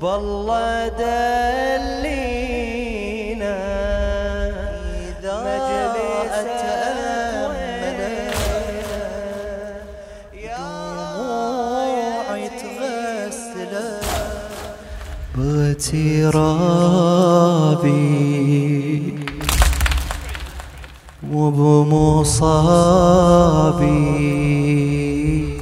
بالله دلينا إذا أتأمل دموعي تغسل بترابي وبمصابي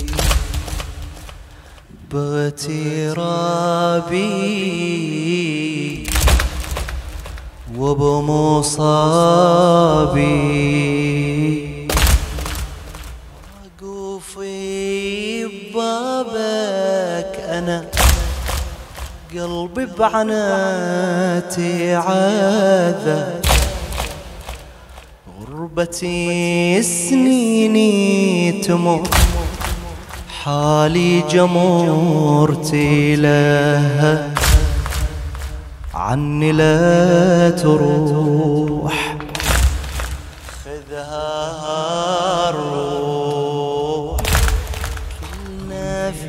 بغترابي وبمصابي واقوفي ببابك أنا قلبي بعناتي عاذى غربتي سنيني تمر حالي جمرتي لها عني لا تروح خذها الروح كلنا في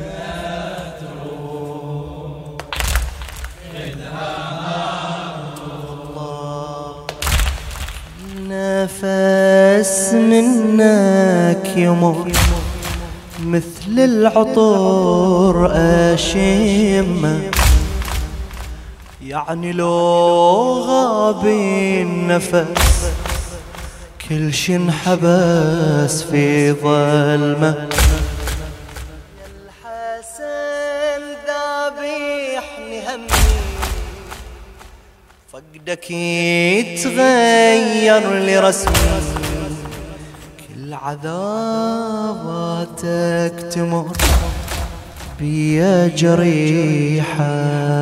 تروح خذها الله نفس منك يمر مثل العطور أشمه يعني لو غاب النفس كل شي انحبس في ظلمه يا الحسن ذابحني همي فقدك يتغير لرسمي كل عذاباتك تمر بيا جريحة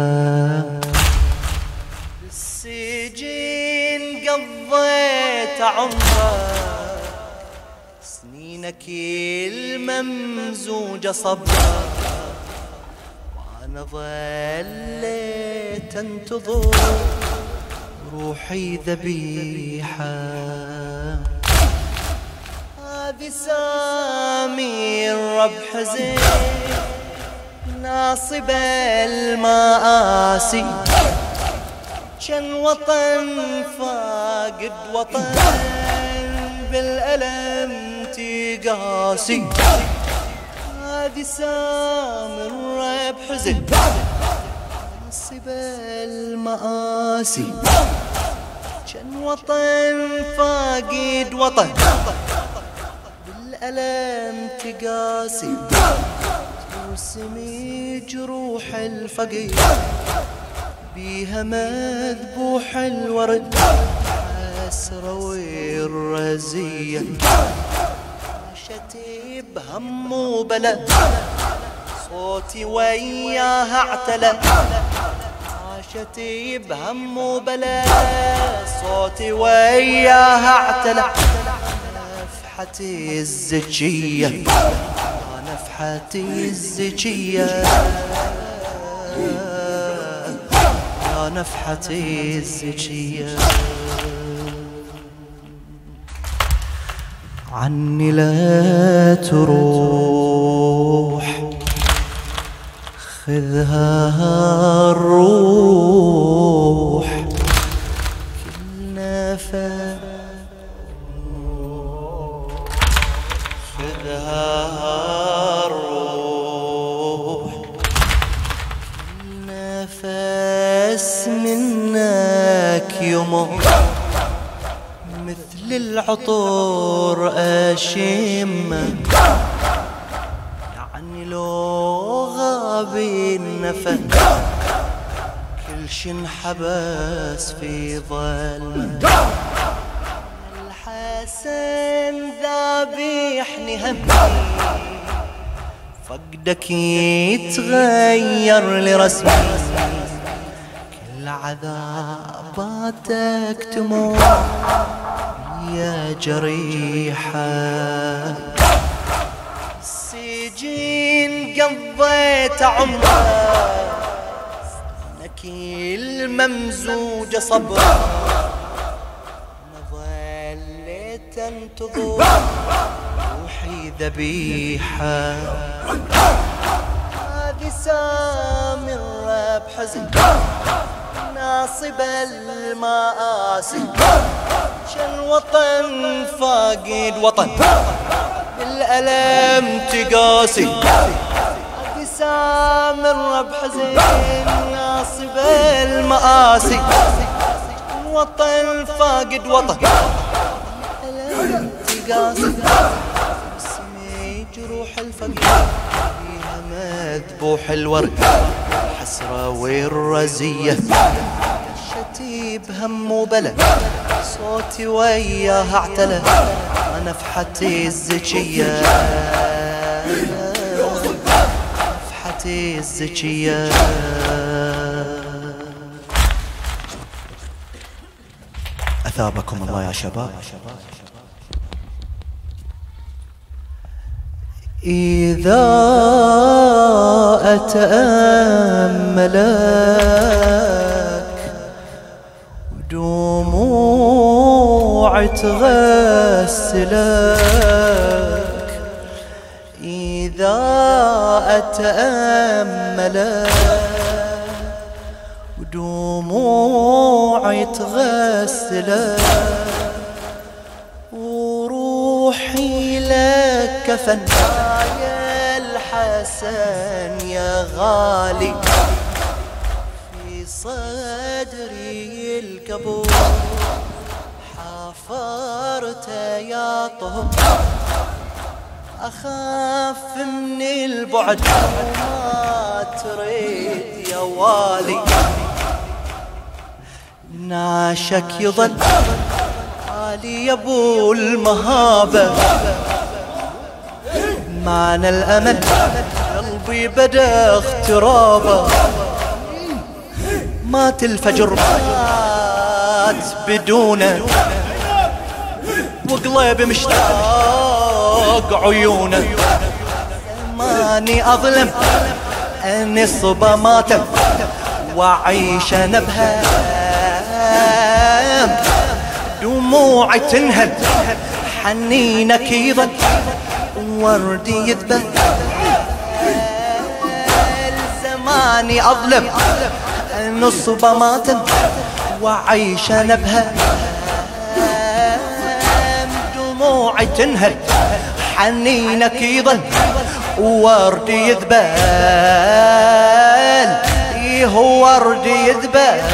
بالسجين قضيت عمرك سنينك الممزوجة صبرك وأنا ظليت انتظر روحي ذبيحة هذه سامي الرب حزين ناصب المآسي كان وطن فاقد وطن بالألم تقاسي هذه سامي الرب حزين ناصب المآسي كان وطن فاقد وطن بالألم تقاسي ترسمي جروح الفقير بيها مذبوح الورد حسرة والرزية عاشتي بهم وبلا صوتي وياها اعتلى عاشتي بهم وبلا صوتي وياها اعتلى نفحتي الزكية نفحتي الزكية يا نفحتي الزكية عني لا تروح خذها الروح كل نفس خذها الروح كل نفس منك يمر مثل العطور أشمه يعني لو غاب النفس كل شي انحبس في ظلمه الحسن ذابحني همي فقدك يتغير لرسمي كل عذاباتك تمر يا جريحة السجين قضيت عمرك انك الممزوجة صبرك ظليت انتظر روحي ذبيحة هذه سامر بحزن ناصب المآسي، شالوطن فاقد وطن بالألم تقاسي. سامر بحزن ناصب المآسي، الوطن فاقد وطن بالألم تقاسي. اسمي جروح الفقير فيها مذبوح الورد، الحسرة والرزية شتيب هم وبلا، صوتي وياها اعتلى نفحتي الزكية، نفحتي الزكية. أثابكم الله يا شباب. إذا أتأملك ودموع تغسلك، إذا أتأملك ودموع تغسلك، وروحي لك كفن يا الحسن يا غالي، في صدري القبور حفرت يا طهر، أخاف من البعد وما تريد يا والي، ناشك يظل عالي يا ابو المهابة، معنى الأمل قلبي بدا اخترابه، مات الفجر مات بدونه، وقلبي مشتاق عيونه، ماني أظلم أني الصبا ماتم وعيش نبها، دموعي تنهل حنينك يظل وردي يذبل، زماني أظلم أن الصبا ماتم وعيش نبها، دموعي تنهل حنينك يظل وردي يذبل، هو ورد يذبل.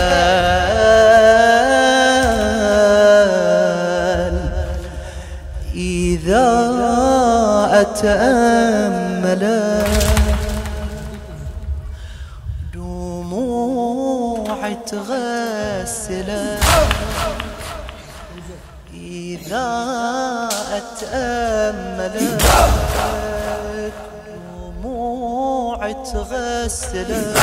إذا أتأملك دموع تغسلك، إذا أتأملك دموع تغسلك،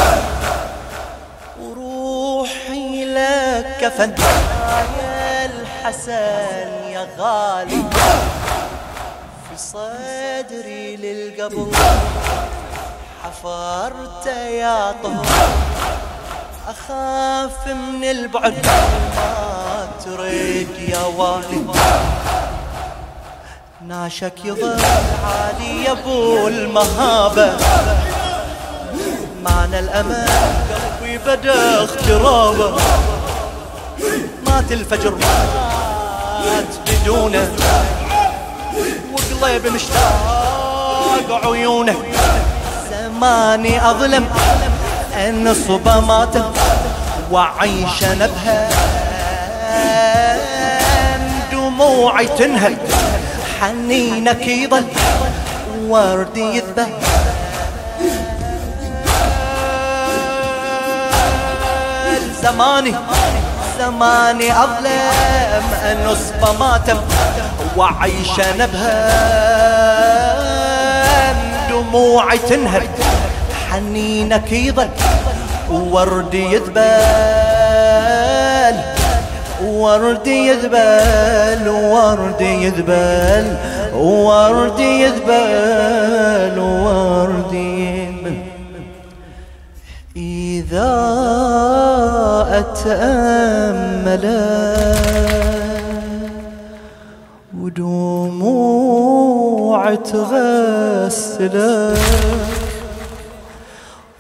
وروحي لك كفن يا الحسن يا غالي، في صدري للقبر حفرت يا طهر، أخاف من البعد ما تريد يا والي، ناشك يظل عالي يا ابو المهابة، معنى الأمل قلبي بدا اخترابه، مات الفجر مات بدونه، وقلبي مشتاق عيونه، زماني أظلم أن الصبا مات وعيش نبها، دموعي تنهل حنينك يظل وردي يذبل، زماني أظلم أن الصبا مات وعيش نبها، دموعي تنهل حنينك يظل وردي يذبل، وردي يذبل، وردي يذبل، وردي يذبل، وردي يذبل. إذا أتأملك ودموع تغسلك،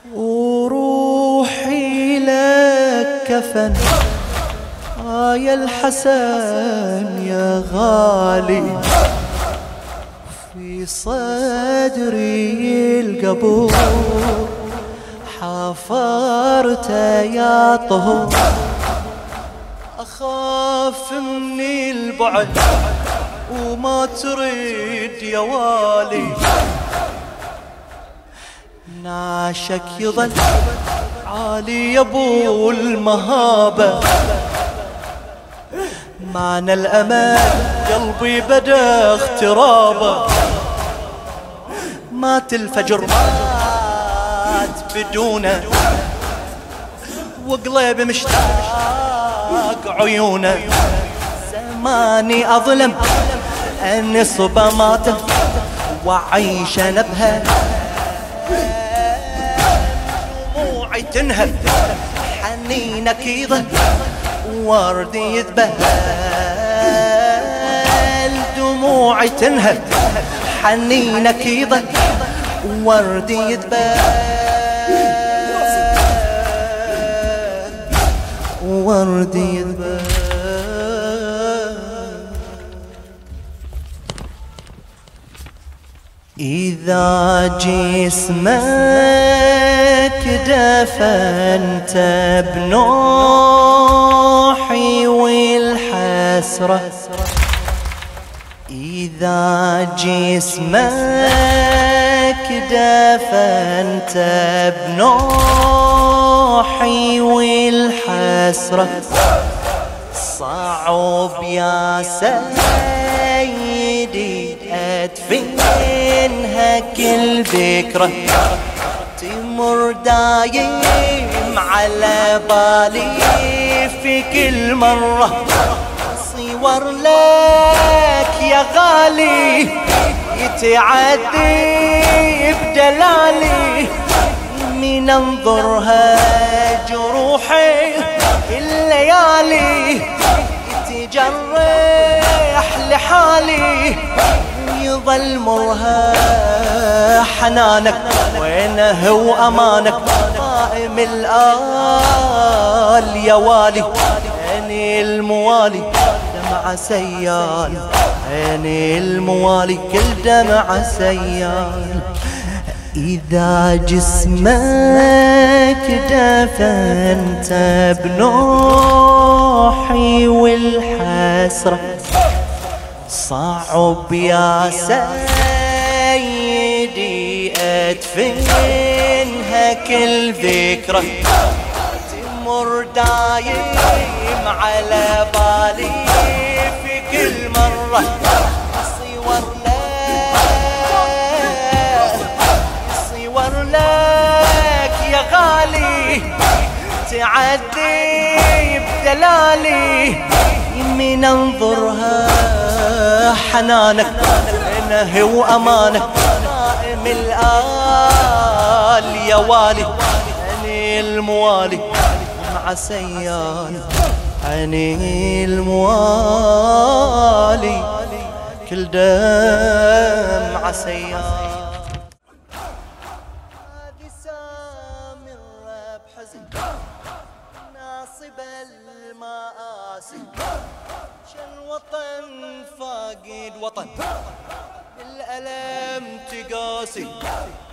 الكفن يا الحسن يا غالي، في صدري القبور حفرته يا طهور، أخاف من البعد وما تريد يا والي، نعشك يظل عالي يا ابو المهابة، معنى الأمان قلبي بدا اغترابه، مات الفجر مات بدونه، وقلبي مشتاق عيونه، زماني أظلم النصبة ماته وعيش نبها، دموعي تنهب حنينك يظل وردي يذبل، دموعي تنهب حنينك يظل وردي يذبل، وردي يذبل. إذا جسمك دفنت بنوحي والحسرة، إذا جسمك دفنت بنوحي والحسرة، صعب يا سيدي أدفنها كل ذكرى، تمر دايم على بالي في كل مرة، صور لك يا غالي يتعدي بدلالي، من انظرها جروحي الليالي يتجرح لحالي، يظل مرها حنانك وينه وأمانك، قائم الآل يا والي، عيني الموالي دمع سيال، عيني الموالي كل دمع سيال. إذا جسمك دفنت بنوحي والحسرة، صعب يا سيدي أدفنها كل ذكرى، تمر دايم على بالي في كل مرة، صور لك يا غالي تعدي بدلالي، من انظرها حنانك عينه وأمانك، قائم الآل يا والي، عيني الموالي مع سيال، عيني الموالي كل دمع سيال. هذه سامرة بحزن ناصب المآسي، الوطن فاقد وطن بالألم تقاسي،